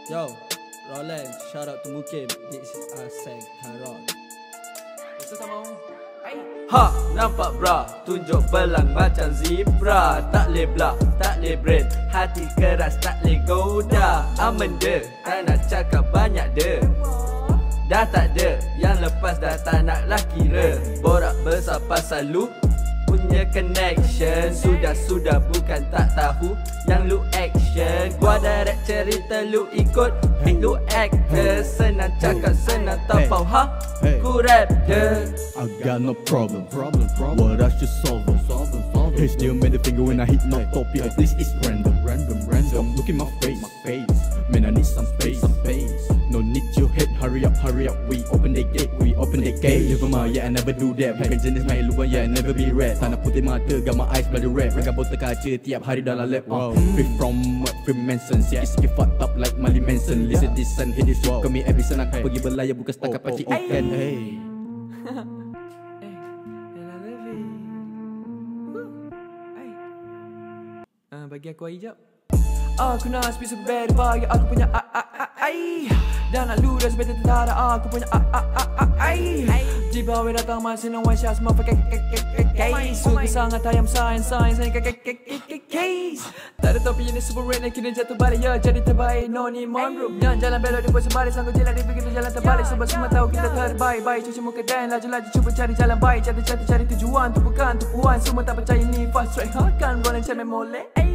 Yo, Roland, shout out to Mukim. This is Aseng Harod. Ha, nampak bra, tunjuk belang macam zebra. Tak leh blak, tak leh brain, hati keras tak leh goda. Amenda, tak nak cakap banyak de. Dah tak ada, yang lepas dah tak naklah kira. Borak besar pasal lu punya connection. Sudah bukan tak tahu yang lu action. Gua direct cerita lu ikut, lu actor. Senang cakap senang tapau ha, ku rap de. I got no problem. What I should solve them. Hey, still made the finger when I hit no topic. This is random. Look in my face. Man, I need some space. No need your head, hurry up. We open the gate. Never mind, yeah, I never do that. Bukan jenis main luar, yeah, I never be red. Tanah putih mata, got my eyes bloody red. Mereka botol kaca tiap hari dalam lab. Free from Freemason. Sikit fucked up like Marley Manson. Listen this son, hit this shit. Kami every son aku pergi berlayar bukan setakat pancing ikan. Hey. Bagi aku hijab. Aku nak speak super bad bagi aku punya ai. Dan nak ludah sebab tentara aku punya ai. Jiba we datang masih nak wash semua pakai case. Suka sangat ayam science case. Tak ada topi ini super red, kini jatuh balik ya jadi terbaik. No need more room. Yang jalan belok dia pun sebalik. Sanggup jalan dia begitu jalan terbalik. Sebab semua tahu kita terbaik. Cuci muka dan laju-laju cuba cari jalan baik. Jatuh cari tujuan tu bukan tupuan. Semua tak percaya ni fast track. Kan boleh cari molek.